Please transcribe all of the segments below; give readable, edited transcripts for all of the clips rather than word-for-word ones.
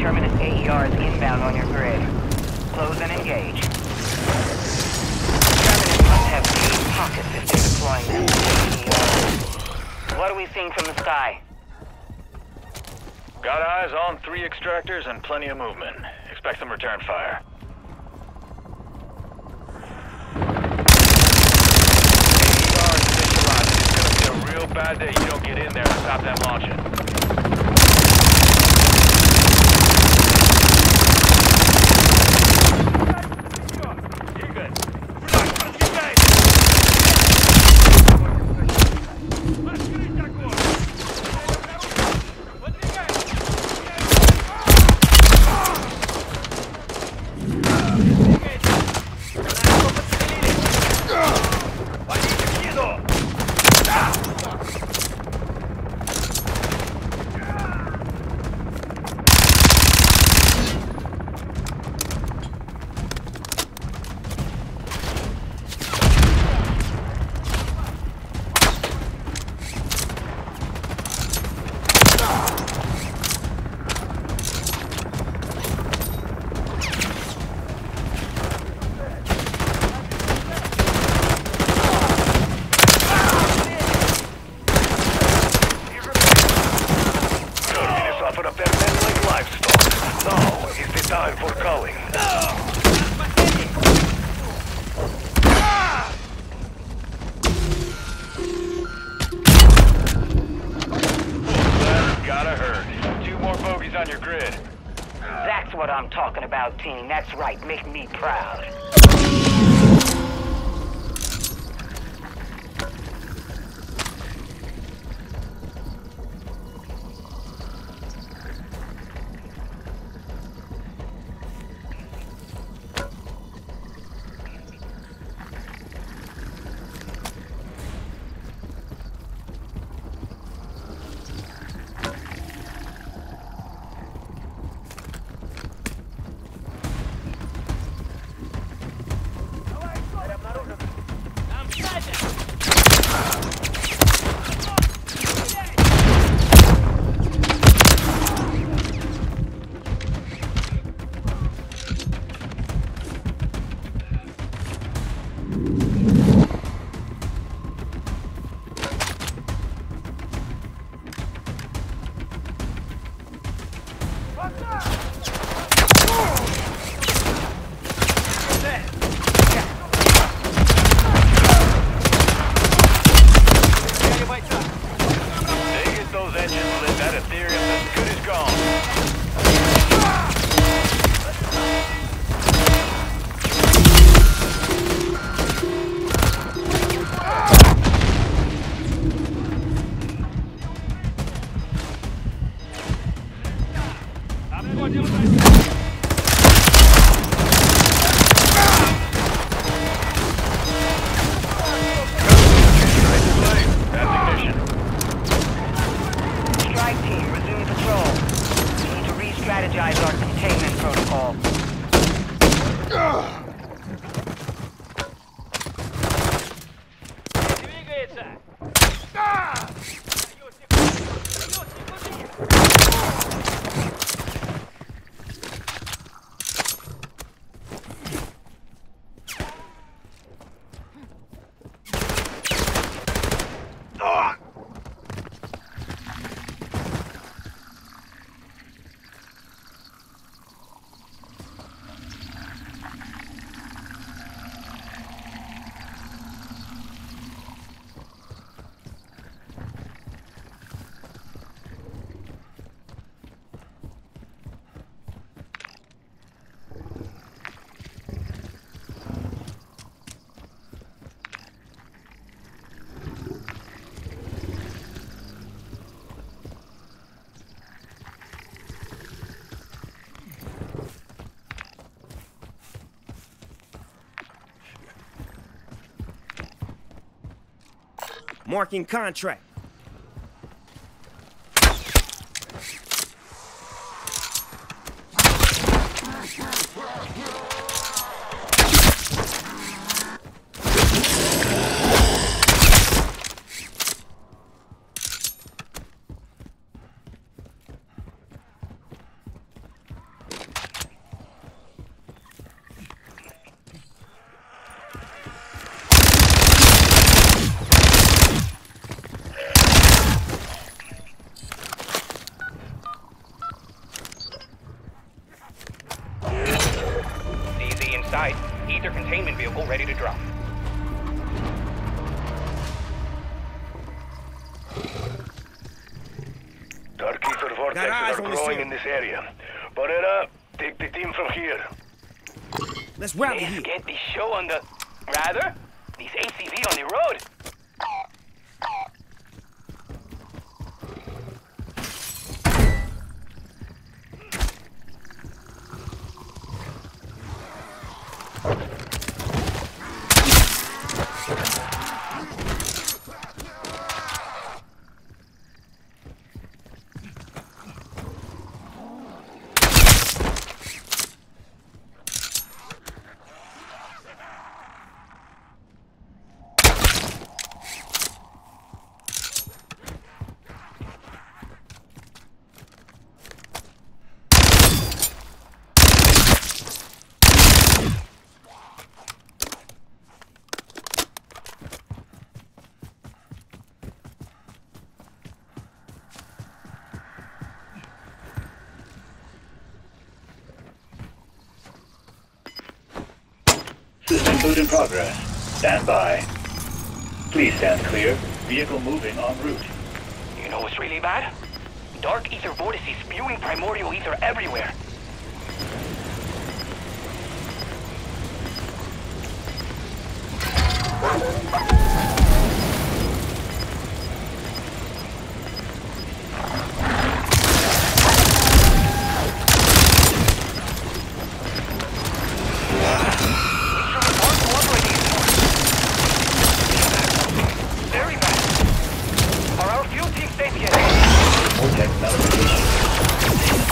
Terminus AER is inbound on your grid. Close and engage. Terminus must have deep pockets if they're deploying this AER. What are we seeing from the sky? Got eyes on 3 extractors and plenty of movement. Expect some return fire. AER is initialized. It's gonna be a real bad day you don't get in there and stop them launching. Time for calling. Gotta hurt. 2 more bogeys on your grid. That's what I'm talking about, team. That's right. Make me proud. Strategize our containment protocol. Marking contract. outside. Ether containment vehicle ready to drop. Dark ether Got eyes vortexes are on the growing ceiling. in this area. Barrera, take the team from here. Let's rally Let's here. get this show on the... Rather, this ACV on the road. System boot in progress. Stand by. Please stand clear. Vehicle moving en route. You know what's really bad? Dark ether vortices spewing primordial ether everywhere. Very bad. Are our fuel teams safe yet? Vortex notification.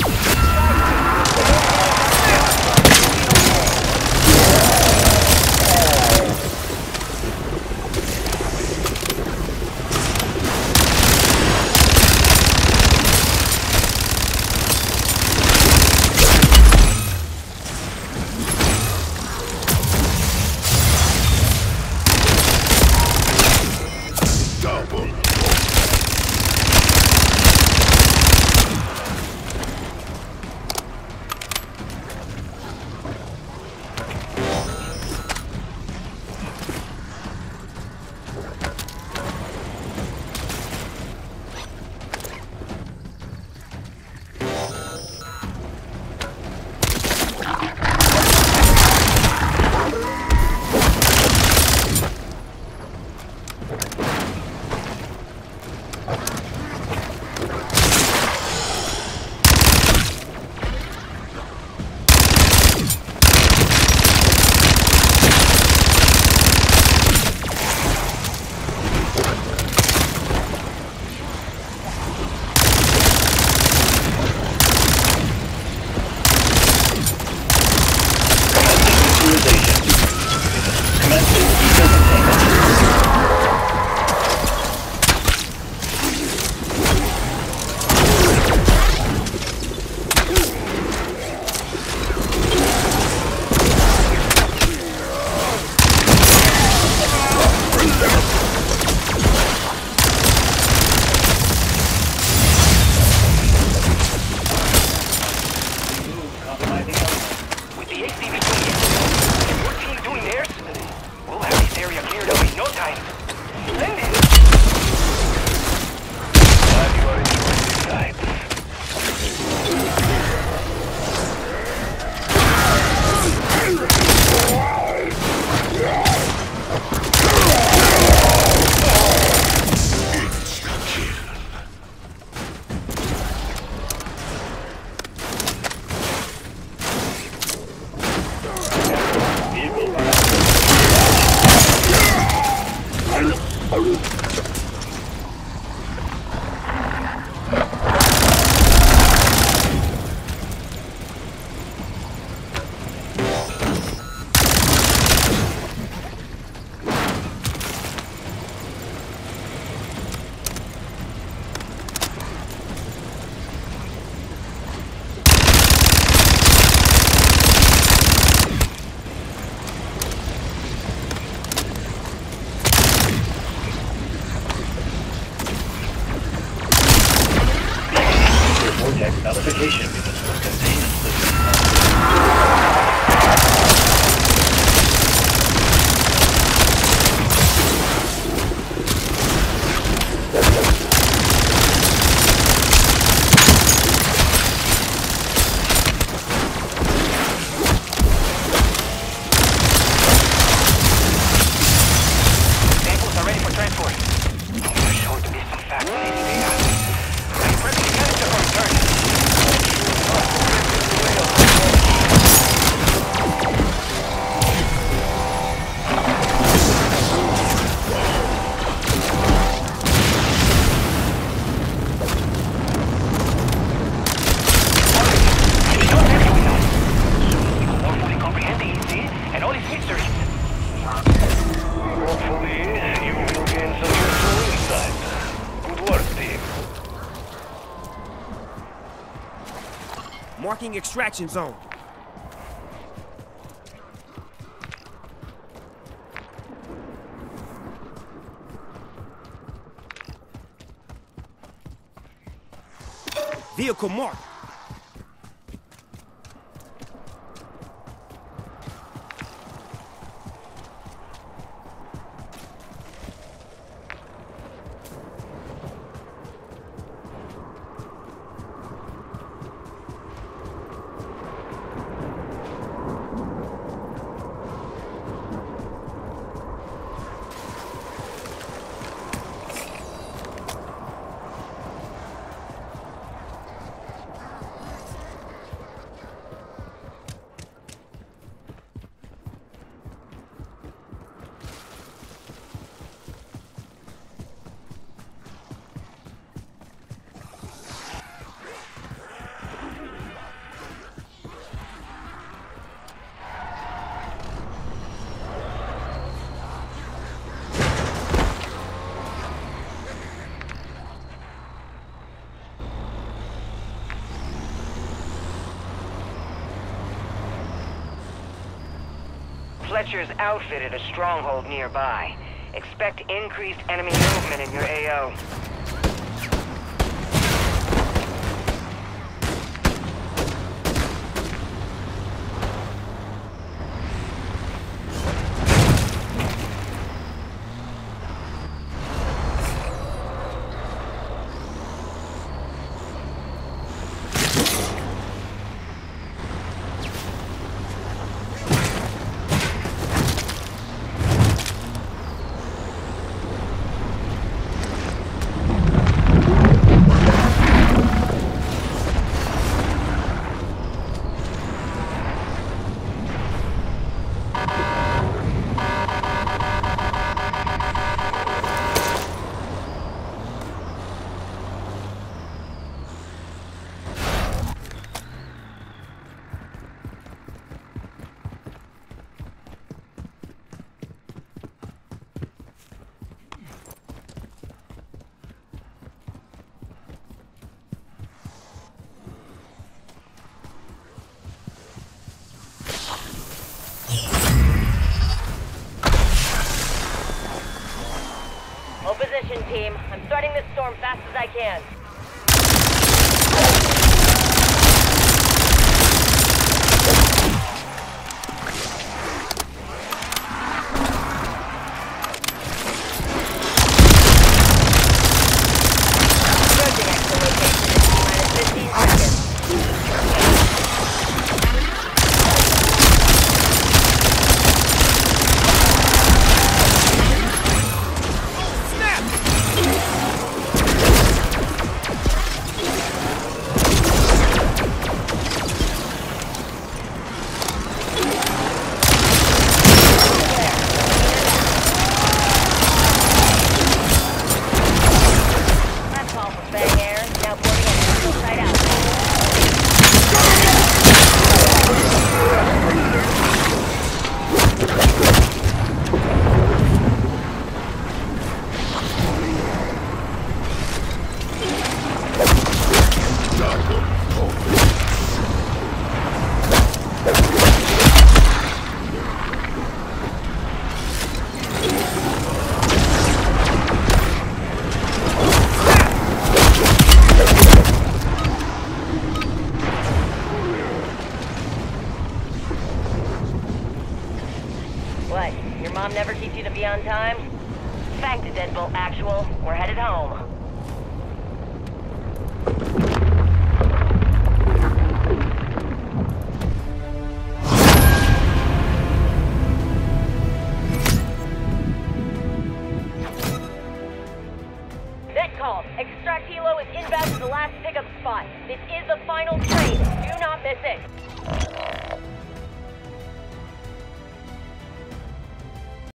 Notification units for containment. Marking extraction zone. Vehicle marked. Fletcher's outfitted a stronghold nearby. Expect increased enemy movement in your AO. Position, team. I'm starting this storm fast as I can. Approaching extra location in T-minus 15 seconds. What? Your mom never teach you to be on time? Fact, Deadbolt Actual. We're headed home. Net call. Extract Helo is inbound to the last pickup spot. This is the final train. Do not miss it.